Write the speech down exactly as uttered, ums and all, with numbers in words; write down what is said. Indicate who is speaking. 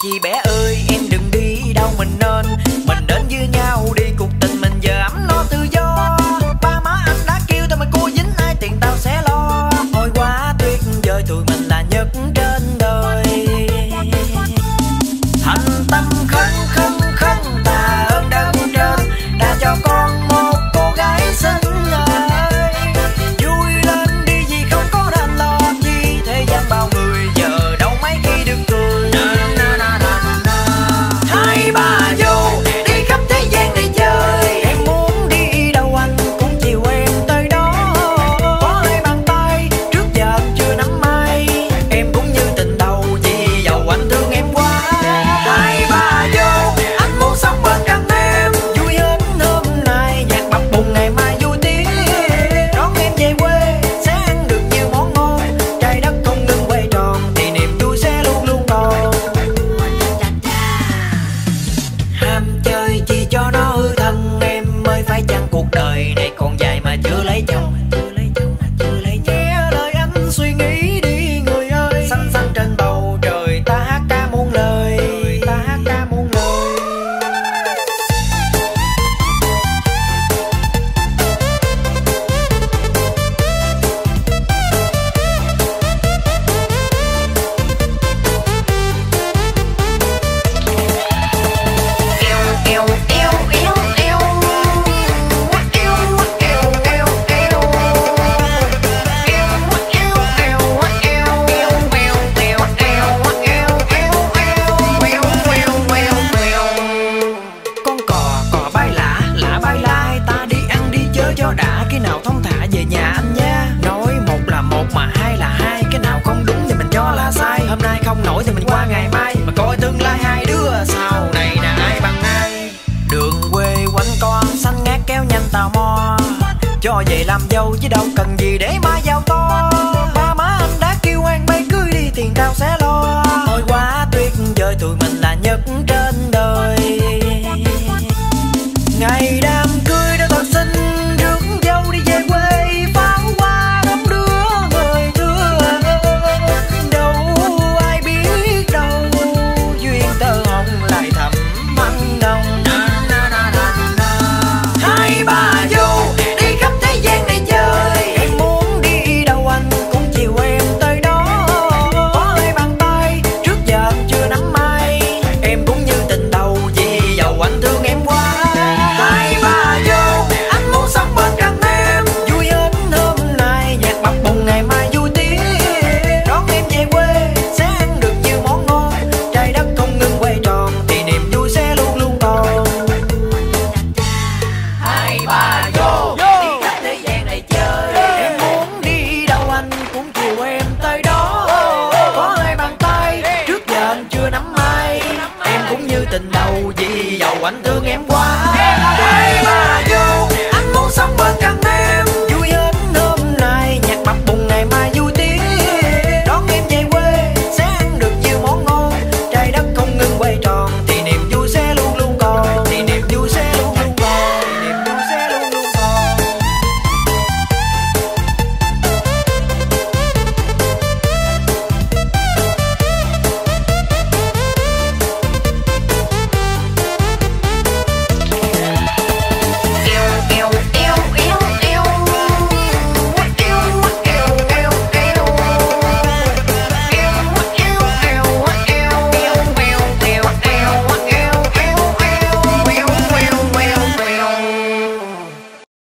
Speaker 1: Chị bé ơi em đừng đi đâu mình nên mình đến với nhau đi, cuộc tình mình giờ ấm no tự do. Ba má anh đã kêu tao mà cô dính ai tiền tao sẽ lo. Thôi quá tuyệt vời tụi mình là nhất trên đời. Thành tâm khấn khấn khấn tạ ơn đấng trên đã cho con một cô gái xinh ơi. Vui lên đi vì không có đành lo chi thế gian bao người giờ đâu mấy khi được cười. Hai ba vô đi khắp thế gian để chơi, em muốn đi đâu anh cũng chiều em tới đó. Có hai bàn tay trước giờ anh chưa nắm ai, em cũng như tình đầu vì dầu anh thương em quá. Hai ba vô anh muốn sống bên cạnh em, vui hết hôm nay nhạc bập bùng ngày mai vui tiếng. Đón em về quê sẽ ăn được nhiều món ngon, trái đất không ngừng quay tròn thì niềm vui sẽ luôn luôn còn. Ham chơi chi cho nó hư thân em ơi, phải chăng cuộc đời này còn dài mà chưa lấy chồng. Nghe lời anh suy nghĩ đi người ơi, xanh xanh trên bầu trời ta hát ca muôn lời, ta hát ca muôn lời. Eo eo eo eo eo eo eo eo con cò cò bay lả lả bay lai, ta đi ăn đi chơi cho đã, cái nào thông thả về nhà anh nha. Nói một là một mà hai là hai, cái nào không đúng thì mình cho là sai. Hôm nay không nổi thì mình qua ngày mai, mà coi tương lai hai đứa sau này là ai bằng ai. Đường quê quanh con xanh ngát kéo nhanh tò mò, cho về làm dâu chứ đâu cần gì để má giàu to. Ba má anh đã kêu ăn bay cưới đi tiền tao sẽ lo. Thôi quá tuyệt vời tụi mình là nhất trên đời. Ngày đám cưới